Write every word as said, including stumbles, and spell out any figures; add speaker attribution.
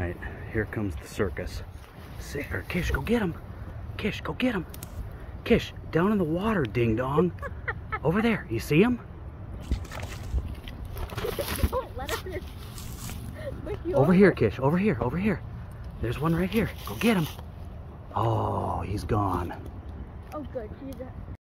Speaker 1: right, here comes the circus. Say, or Kish, go get him. Kish, go get him. Kish, down in the water, ding dong. Over there, you see him?
Speaker 2: Don't let her lick you
Speaker 1: Over
Speaker 2: over.
Speaker 1: here, Kish, over here, over here. There's one right here. Go get him. Oh, he's gone.
Speaker 2: Oh, good. She's